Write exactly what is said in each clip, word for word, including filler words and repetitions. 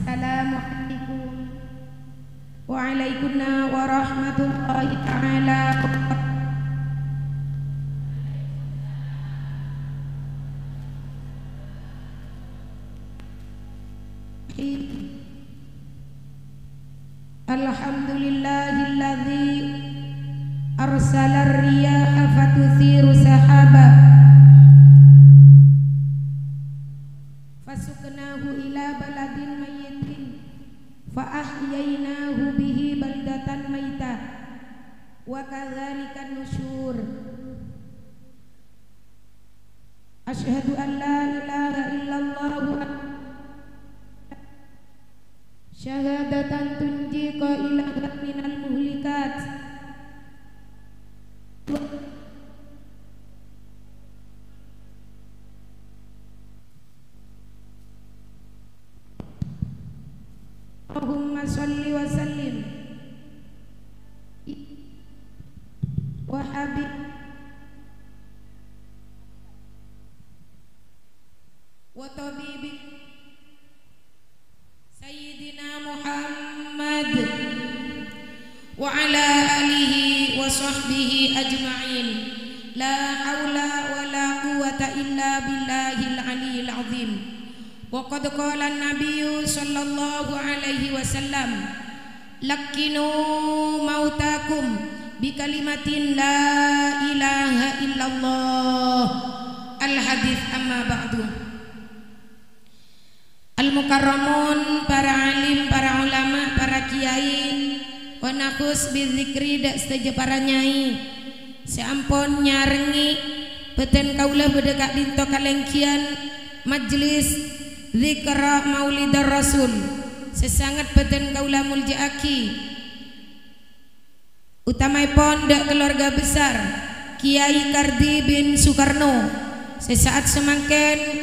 Assalamualaikum Waalaikumsalam warahmatullahi ta'ala wabarakatuh. Alhamdulillahilladzi arsalar riyaha fatuthiru sahaba fasuknahu ila baladin mayyitin fa ahyaynahu bihi baldatan maita wa kadzalika nusyur. Asyhadu an la ilaha illallah syahadatan tunji qailan minal muhlikat Allahumma sholli wa sallim wa habib wa tabibi Sayyidina Muhammad wa ala alihi wa sahbihi ajma'in. La hawla wa la quwwata illa billahil aliyyil azim. Wa qad qala an-nabiyyu sallallahu alaihi wasallam lakkinu mautakum bi kalimatin la ilaha illallah. Al-hadits amma ba'du. Al-mukarramun, para alim, para ulama, para kiai, wa nakhus bizikri dak setuju para nyai. Seampun nyarengi beten kaulah bedekak dinto kalengkian majlis zikra maulidar rasul. Sesangat beten kaulah muljaaki utamaipun dak keluarga besar Kiai Kardi bin Soekarno. Sesaat semangken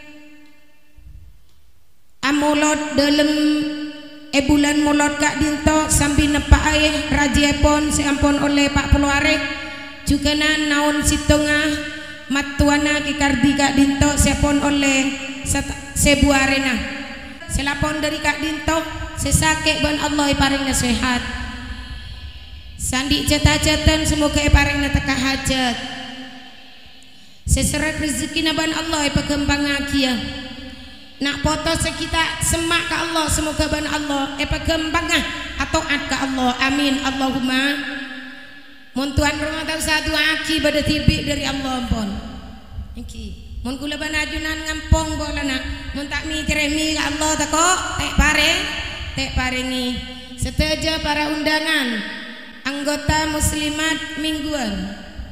amulot dalam e bulan mulot kak dinto sambil nepak ayah rajiepon seampun oleh Pak Peluarek juga naon sitongah matuana ki Kardi kak dinto sepon oleh sebuarena selapon dari kak dinto sesake ban Allah paringna sehat sandi cata-catan semoga paringna teka hajat seserat rezeki ban Allah pekembang akia nak foto sekita semak ke Allah semoga ban Allah epa gembangah atau ad ke Allah amin Allahumma. Mun tuan rumah tahu satu aki pada tibi dari Allah pun iki mun kula ban ajunan ngampong bolana mun tak mi ceremi ke Allah tako tek pareng tek parengi seteja para undangan anggota muslimat mingguan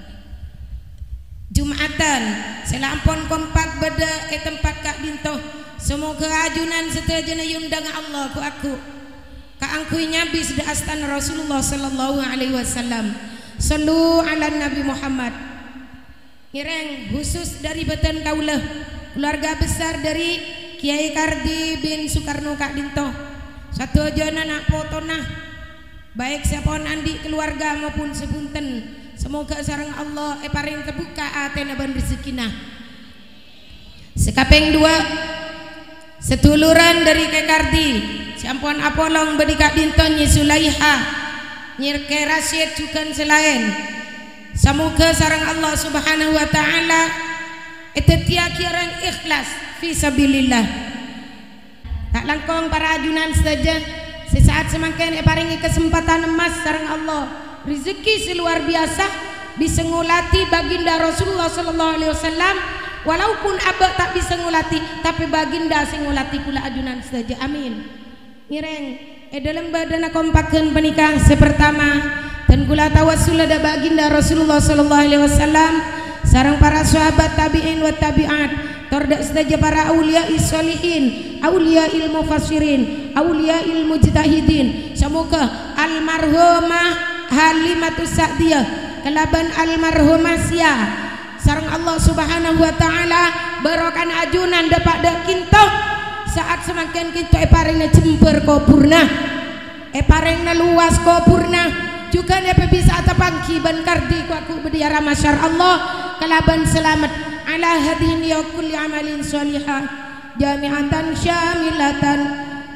Jumatan selampon kompak beda e tempat kak dinto. Semoga ajunan setajana yundang Allah ku aku ka angkui nyabi sudah astana Rasulullah sallallahu alaihi wasallam. Sallu ala Nabi Muhammad. Ngireng khusus dari beten kaulah keluarga besar dari Kiai Kardi bin Soekarno kak dinto. Satu ajana nak potona baik siapapun andi keluarga maupun sepunten. Semoga sareng Allah e paring kebuka atena ban rezekinah. Sekapeng dua setuluran dari Kekardi Sampuan Apolong bedikak dinton Nyi Sulaiha Nyirke Rasyid juga selain. Semoga sarang Allah subhanahu wa ta'ala itetia kirang ikhlas fisabilillah. Tak langkong para ajunan saja sesaat semakin paringi kesempatan emas sarang Allah rezeki seluar biasa bisa ngulati baginda Rasulullah sallallahu alaihi wasallam. Walaupun abah tak bisa ngulati, tapi baginda sing ngulati pula ajunan saja. Amin. Ngireng, eh dalam badan kompakan penikah sepertama dan kula tawassul ada baginda Rasulullah sallallahu alaihi wasallam sareng para sahabat tabi'in wa tabi'at tordak saja para aulia solihin, aulia ilmu fasirin, aulia ilmu mujtahidin. Semoga almarhumah Halimatus Sa'diyah kelaban almarhumah Sia sareng Allah subhanahu wa ta'ala berokan ajunan dapat dak kinto saat semakin kinto e paringna jember kuburna e paringna luas kuburna juga nepe bisa atapangki ban Kardi ku aku bediara masyar Allah kelaban selamat ala hadin ya kulli amalin sholihah jami'atan syamilatan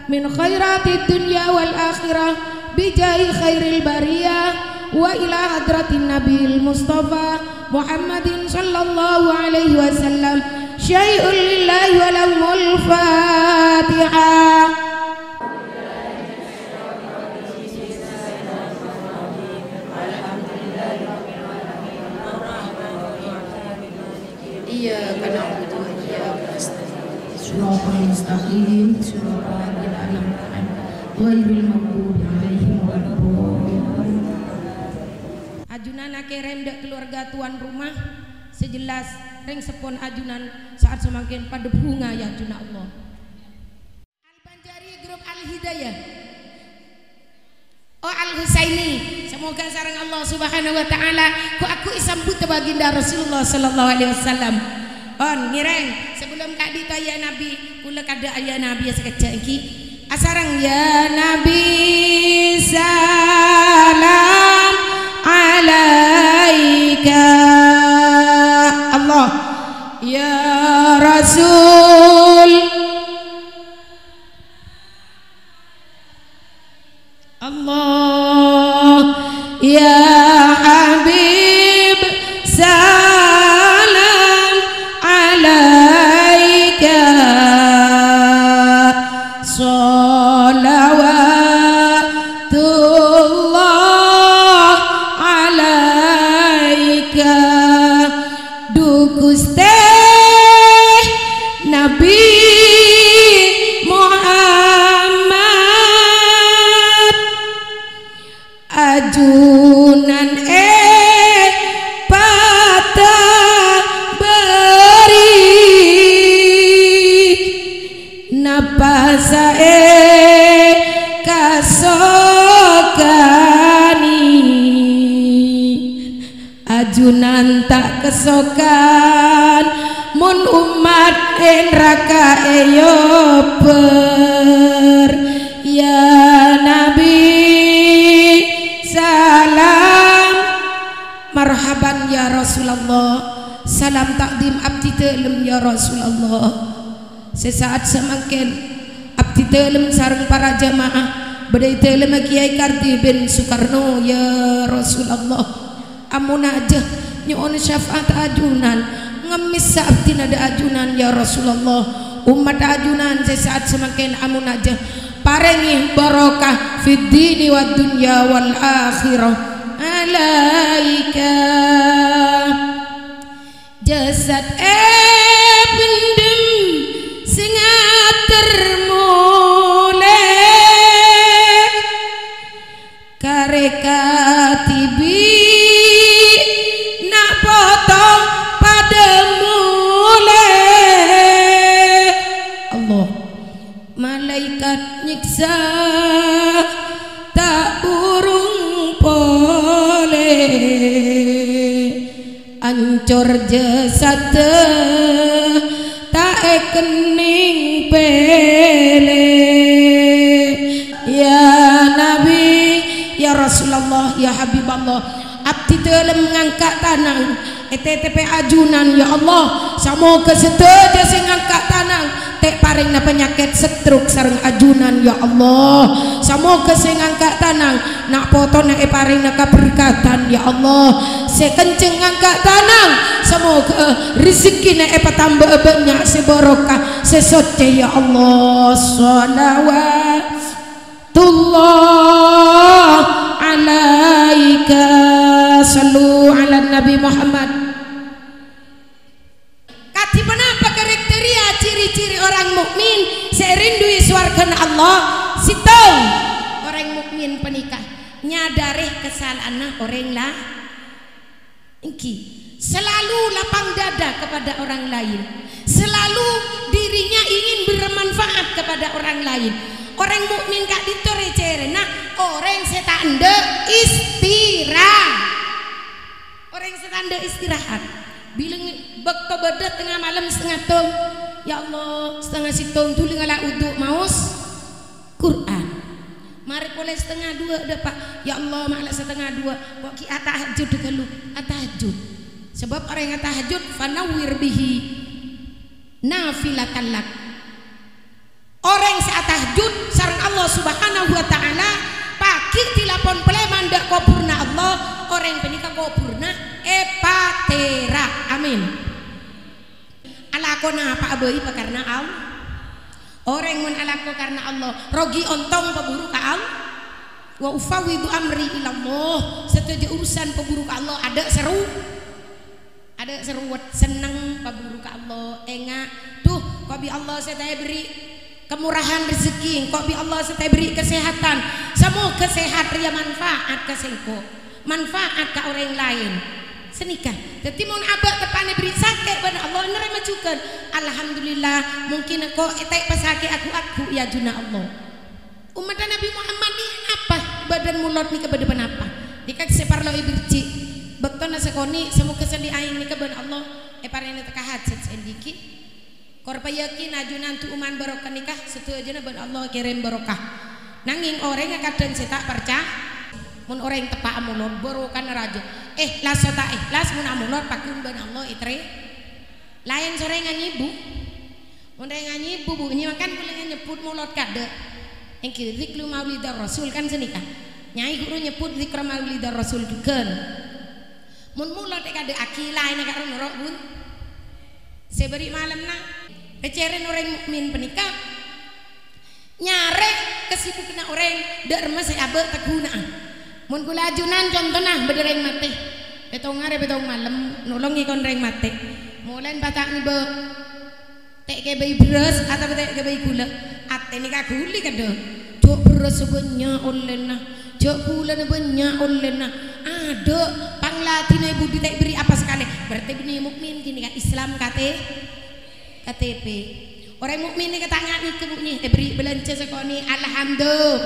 min khairatid dunya wal akhirah bijai khairil bariyah wa ila hadratin nabil mustafa Muhammadin sallallahu alaihi wasallam syai'un lillahi wa lahumul fatihah. Iyyaka na'budu wa iyyaka nasta'in shiratal mustaqim shiratal ladzina an'amta 'alaihim ghairil maghdubi 'alaihim waladdallin. Ajunan ake rendek keluarga tuan rumah sejelas reng sepon ajunan saat semakin pada bunga ya ajuna Allah. Al-Banjari grup Al-Hidayah Oh Al-Husaini, semoga sareng Allah Subhanahu wa taala ku aku isambut baginda Rasulullah sallallahu alaihi wasallam. On ngireng sebelum kak dito ya Nabi, kula kada aya Nabi sekejap iki. Asarang ya Nabi salam alaika Allah ya Rasul Allah ya Habib salam alaika salawatullah alaika dukuste Nabi ajunan eh pada beri napasa eh kasokani ajunan tak kesokan mun umat enraka eyoper ya Nabi salam marhaban ya Rasulullah salam takdim abdi telem ya Rasulullah sesaat semakin abdi telem sareng para jamaah badai telem Kiai Karti bin Soekarno ya Rasulullah amun aja nyuun syafaat ajunan ngemis abdi nada ajunan ya Rasulullah umat ajunan sesaat semakin amun aja parengi barokah fid dini wad dunya wal akhirah alaika jasad eh pendem sing termule kareka tibi nak potong pada mule Allah malaikat nyiksa tak burung pole ancur jasad tak kening pele ya Nabi ya Rasulullah ya Habibullah abdi telem ngangkat tanang E T T P ajunan ya Allah samoga sedaja sing ngangkat tanang tek paring na penyakit stroke sareng ajunan ya Allah samoga sing ngangkat tanang nak poto na e paring na kaberkatan ya Allah sekenceng ngangkat tanang semoga rezeki na e patambah banyak sebarokah sesoce ya Allah sholawatullah alaika sallu ala Nabi Muhammad. Kati penapa kriteria ciri-ciri orang mukmin serindui swargana Allah sitong orang mukmin penikah nyadari kesalahan orang lah iki selalu lapang dada kepada orang lain selalu dirinya ingin bermanfaat kepada orang lain orang mukmin kak ditore cerena orang setanda istirahat orang setanda istirahat bilang bekto bedet tengah malam setengah tong ya Allah setengah sitong tuli ngala uduk maus Quran mari boleh setengah dua udah pak ya Allah malah setengah dua kok ki atahajud dekalu atahajud sebab orang yang atahajud fanawir bihi nafilatan lak orang saat tahajud sareng Allah Subhanahu wa taala pagi dilapon peleman ndak kuburna Allah orang penika kuburna epatera amin alakona apa abei karena Allah orang mun alako karena Allah rogi ontong peburu ka Allah wa ufawidu amri ilallah setuju urusan peburu ka Allah ada seru ada seruat seneng peburu ka Allah enga tuh kok bi Allah saya beri kemurahan rezeki kok bi Allah saya beri kesehatan semoga sehat ria manfaat ke sengko manfaat ke orang lain senikah jadi mun abah tepane beri sakit pada Allah nerima juga alhamdulillah mungkin kok etek pasake aku aku ya juna Allah umat Nabi Muhammad ini apa badan mulut ni kebedepan apa dikak separlo ibirci bektona sekoni semoga sendi aing ni keban Allah e parene teka hajat sendiki korpa yakin ajunan tu uman barokah nikah setu aja ban Allah kirim barokah nanging orang kadang setak percaya mun orang tepak amunor barokah raja eh las sota eh las mun amunor pakun ban Allah itre lain sore nganyibu mun nganyibu bunyi makan kuliah nyebut mulut kade yang kiri zikru maulidar rasul kan senikah nyai guru nyebut zikru maulidar rasul duken mun mulut kade akilai nak karo norok bun seberi malam na receren orang mukmin penikah nyare kesibukna orang derma se abe teguna mun kula ajunan contohna bedereng mate betong ngare betong malam nolongi kon reng mate mulen batak ni be tek ke bayi beras atau tek ke bayi gula ate ni ka guli kade jok beras banyak olena jok gula banyak olena ada panglatin ibu ditek beri apa sekali berarti bini mukmin gini kan Islam kate K T P orang mukmin ni ketanya ni kebunyi eh beri belanja sekoni alhamdulillah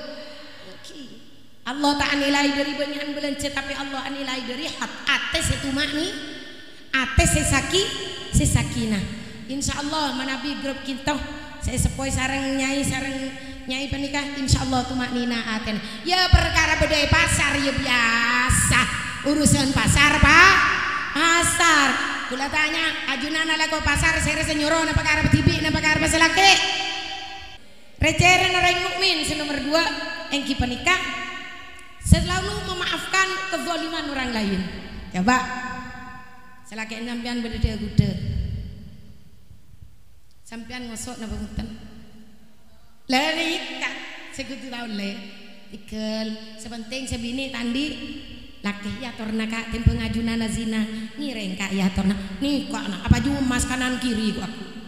Allah tak nilai dari banyak belanja tapi Allah nilai dari hat ates itu mak ni ates sesaki sesakina insyaallah manabi grup kita saya sepoi sarang nyai sarang nyai penikah insyaallah tu mak nina aten ya perkara bedai pasar ya biasa urusan pasar pak pasar kula tanya ajunan ala ko pasar sere senyoro na perkara tibi na perkara pasalaki receren orang mukmin nomor dua engki penikah selalu memaafkan kezaliman orang lain coba selaki sampean bedede gude sampean ngosok na bangutan lari kak segutu tahun le ikel sepenting sebini tandi laki ya torna kak tim pengajunan zina ngireng kak ya torna nih kok anak apa juga mas kanan kiri aku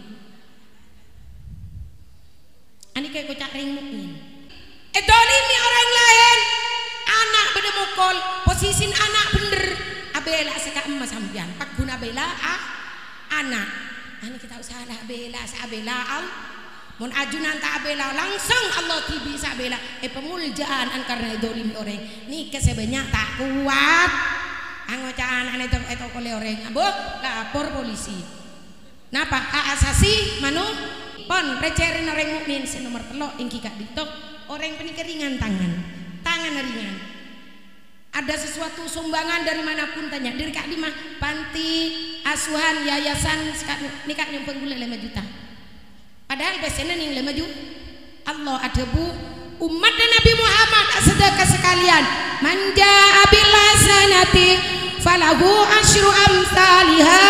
ani kayak kocak ring mukmin eh dolimi orang lain anak beda mukol posisi anak bener abela seka emas sampean pak guna bela ah anak ani kita usah lah bela sa bela al mun ajunan tak bela langsung Allah tibi sa bela eh pemuljaan an karena dolimi orang ni kesebanyak tak kuat angocaan ane itu itu kole orang aboh lapor polisi napa hak asasi manu pon recerin orang mukmin si nomor telok ingki kak ditok orang penikah ringan tangan tangan ringan ada sesuatu sumbangan dari manapun tanya dari kak di mah panti asuhan yayasan nikah nyumpeng gula lima juta padahal biasanya nih lima juta Allah ada bu umat Nabi Muhammad sedekah sekalian manja abil hasanati falahu asyru amsalha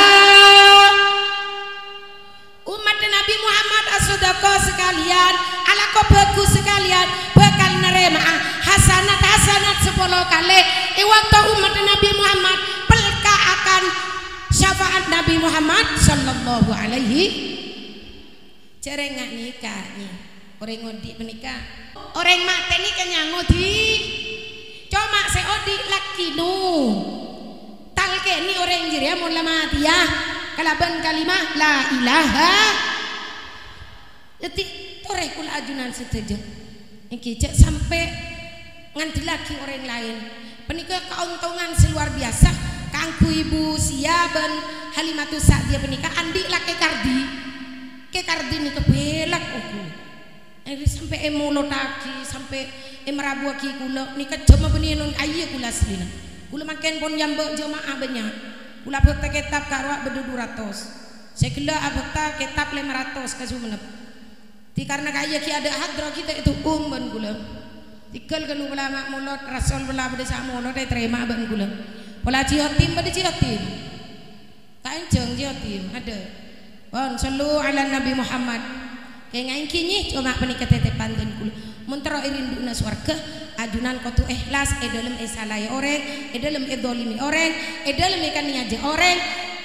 umat Nabi Muhammad sedekah sekalian ala ko bagus sekalian bakal nerima hasanat hasanat sepuluh kali e waktu umat Nabi Muhammad pelka akan syafaat Nabi Muhammad sallallahu alaihi cereng ngak nikah nih orang ngodi menikah orang mati ni kan ngodi cuma seodi laki nu talke ni orang jiria mun lama dia kalaban kalimah la ilaha jadi toreh kula ajunan setuju iki cek sampai nganti laki orang lain penikah keuntungan seluar biasa kangku ibu siaban Halimatus Sa'diyah penikah andi laki kardi ke kardi ni kebelak aku eh sampai emolo taki sampai emrabu aki kula nikah jama benienon aye kula selina kula makin pon jambe jamaah banyak kula bekta kitab karwa bedu dua ratus sekila abekta kitab lima ratus kasumenep Ti karena kaya ki ada hadra kita itu umban kula. Tikal kalau ulama mulut rasul bela pada sama mulut dia terima ban kula. Pola ciotim pada ciotim. Tak enceng ciotim ada. Wan sallu ala Nabi Muhammad. Kayak ngain kini cuma penikat tetepan dan kula. Muntero irinduna swarga ajunan kotu ikhlas e dalam e salaya orang, e dalam e dolimi orang, e dalam e kan nyaje orang,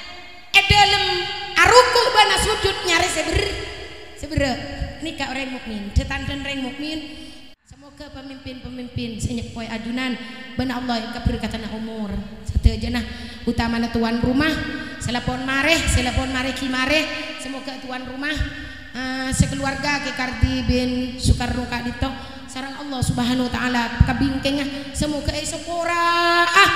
e dalam aruku bana sujud nyari seber seber. Ini kak orang mukmin, tetandan orang mukmin. Semoga pemimpin-pemimpin senyap poy ajunan benar Allah yang keberkatan umur. Satu jenah utama tuan rumah. Selepon mareh, selepon mareh ki mareh. Semoga tuan rumah uh, sekeluarga ke Kardi bin Soekarno Kak Dito. Sarang Allah Subhanahu Wa Taala kebingkengnya. Semoga esopora ah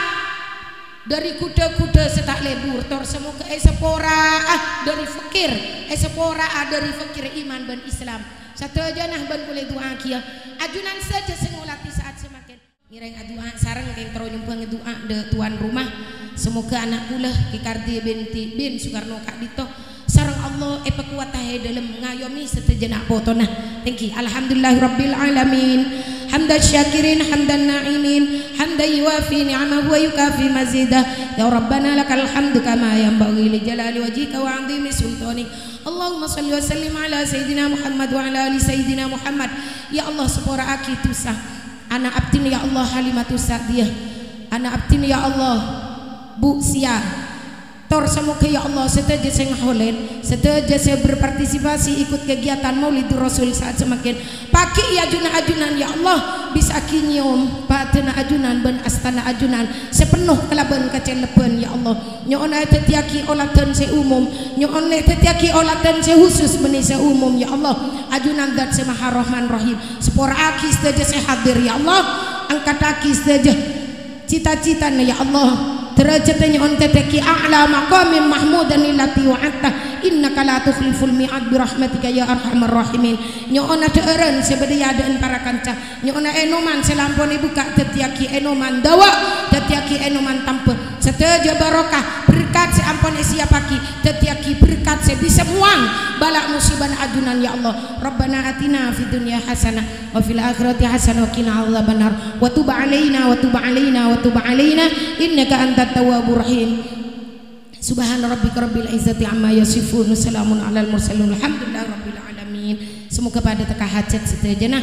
dari kuda-kuda setak lebur tor semoga esopora ah dari fakir esopora ah dari fakir iman dan Islam satu janah ban boleh doa kia ajunan saja sengulati saat semakin ngireng doa sarang yang terus nyumpang doa de tuan rumah semoga anak kula ki Kardi binti bin Soekarno Kak Dito sarang Allah epa kuat tahe dalam ngayomi setejenak potona thank you alhamdulillahirabbil alamin hamdan syakirin hamdan na'imin hamdan yuwafi ni'amahu wa yukafi mazidah ya rabbana lakal hamdu kama yanbaghi li jalali wajhika wa 'azimi sultanik Allahumma salli wa sallim ala sayyidina Muhammad wa ala ali sayyidina Muhammad ya Allah sepora aki tusah ana abtin ya Allah halimatu sa'diyah ana abtin ya Allah bu sia tor semoga ya Allah seteja saya ngaholen seteja saya berpartisipasi ikut kegiatan Maulid Rasul saat semakin pagi ya ajunan-ajunan ya Allah bisa kinyium patena ajunan ben astana ajunan sepenuh kelaban kecelepen ya Allah nyon ay tetiaki olatan se umum nyon le tetiaki olatan se khusus beni se umum ya Allah ajunan zat se maha rahman rahim sepora aki seteja saya hadir ya Allah angkat aki seteja cita-citanya ya Allah derajatnya on teteki a'la maqamin mahmudan lillati wa'atta innaka la tukhliful mi'ad bi rahmatika ya arhamar rahimin nyoona deureun sebediadaan para kanca nyoona enoman selampone buka tetiaki enoman dawa tetiaki enoman tampe seteja barokah berkat seampun siapaki tetiaki berkat se bisa muang balak musibah ajunan ya Allah rabbana atina fid dunya hasanah wa fil akhirati hasanah wa qina adzabannar wa tub alaina wa tub alaina wa tub alaina innaka antat tawwabur rahim subhana rabbika rabbil izzati amma yasifun salamun alal mursalin alhamdulillahi rabbil alamin semoga pada teka hajat setejenah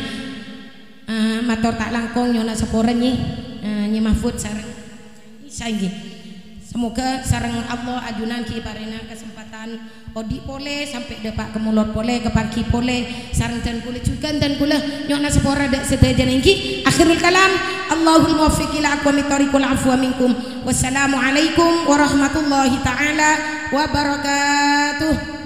uh, matur tak langkong nyona sepore nyi uh, nyi mahfud sareng saiki semoga sareng Allah ajunan ki parena kesempatan odi pole sampai depak kemulot pole keparki pole sareng dan kule juga dan kule nyona sepora dak sedajan iki akhirul kalam Allahul muwaffiq ila aqwamit thariqil afwa minkum wassalamu alaikum warahmatullahi taala wabarakatuh.